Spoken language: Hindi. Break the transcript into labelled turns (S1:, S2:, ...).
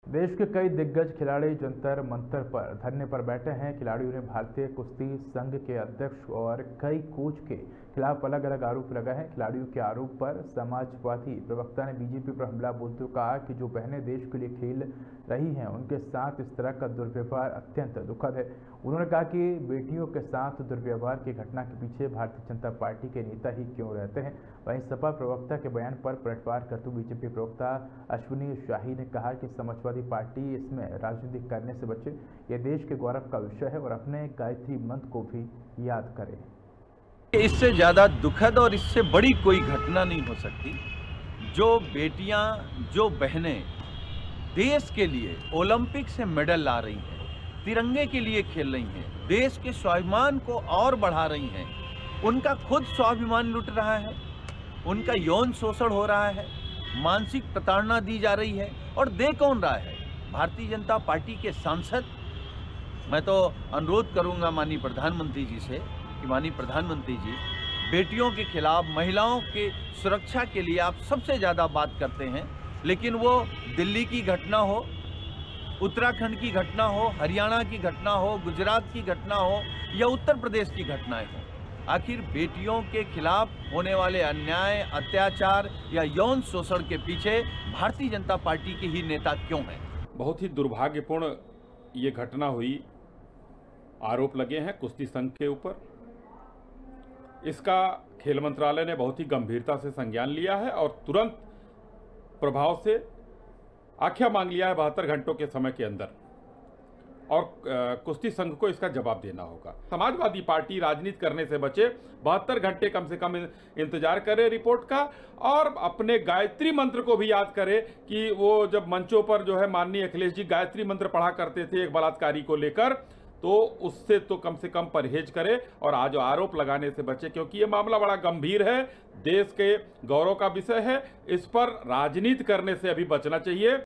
S1: देश के कई दिग्गज खिलाड़ी जंतर मंतर पर धरने पर बैठे हैं। खिलाड़ियों ने भारतीय कुश्ती संघ के अध्यक्ष और कई कोच के खिलाफ अलग अलग आरोप लगाए हैं। खिलाड़ियों के आरोप पर समाजवादी प्रवक्ता ने बीजेपी पर हमला बोलते हुए कहा कि जो बहनें देश के लिए खेल रही हैं उनके साथ इस तरह का दुर्व्यवहार अत्यंत दुखद है। उन्होंने कहा कि बेटियों के साथ दुर्व्यवहार की घटना के पीछे भारतीय जनता पार्टी के नेता ही क्यों रहते हैं। वहीं सपा प्रवक्ता के बयान पर पलटवार करते हुए बीजेपी प्रवक्ता अश्विनी शाही ने कहा कि समाजवादी पार्टी इसमें राजनीति करने से बचे। यह देश के गौरव का विषय है और अपने गायत्री मंत्र को भी याद करें।
S2: इससे ज्यादा दुखद और इससे बड़ी कोई घटना नहीं हो सकती। जो बेटियां, जो बहनें देश के लिए ओलंपिक से मेडल ला रही हैं, तिरंगे के लिए खेल रही हैं, देश के स्वाभिमान को और बढ़ा रही हैं, उनका खुद स्वाभिमान लुट रहा है, उनका यौन शोषण हो रहा है, मानसिक प्रताड़ना दी जा रही है। और दे कौन रहा है? भारतीय जनता पार्टी के सांसद। मैं तो अनुरोध करूंगा माननीय प्रधानमंत्री जी से कि माननीय प्रधानमंत्री जी, बेटियों के खिलाफ, महिलाओं के सुरक्षा के लिए आप सबसे ज़्यादा बात करते हैं, लेकिन वो दिल्ली की घटना हो, उत्तराखंड की घटना हो, हरियाणा की घटना हो, गुजरात की घटना हो या उत्तर प्रदेश की घटनाएं हो, आखिर बेटियों के खिलाफ होने वाले अन्याय, अत्याचार या यौन शोषण के पीछे भारतीय जनता पार्टी के ही नेता क्यों हैं?
S3: बहुत ही दुर्भाग्यपूर्ण ये घटना हुई। आरोप लगे हैं कुश्ती संघ के ऊपर। इसका खेल मंत्रालय ने बहुत ही गंभीरता से संज्ञान लिया है और तुरंत प्रभाव से आख्या मांग लिया है 72 घंटों के समय के अंदर, और कुश्ती संघ को इसका जवाब देना होगा। समाजवादी पार्टी राजनीति करने से बचे, 72 घंटे कम से कम इंतजार करे रिपोर्ट का, और अपने गायत्री मंत्र को भी याद करे कि वो जब मंचों पर जो है माननीय अखिलेश जी गायत्री मंत्र पढ़ा करते थे एक बलात्कारी को लेकर, तो उससे तो कम से कम परहेज करे और आज आरोप लगाने से बचे, क्योंकि ये मामला बड़ा गंभीर है, देश के गौरव का विषय है। इस पर राजनीति करने से अभी बचना चाहिए।